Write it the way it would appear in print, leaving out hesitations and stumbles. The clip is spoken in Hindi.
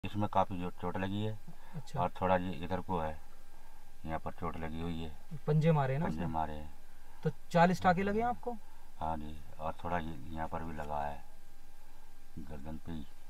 इसमें काफ़ी जो चोट लगी है। अच्छा। और थोड़ा ये इधर को है, यहाँ पर चोट लगी हुई है। पंजे मारे हैं ना पंजे उसने? मारे हैं। तो 40 टाके लगे हैं आपको? हाँ जी, और थोड़ा ये यहाँ पर भी लगा है, गर्दन पे ही।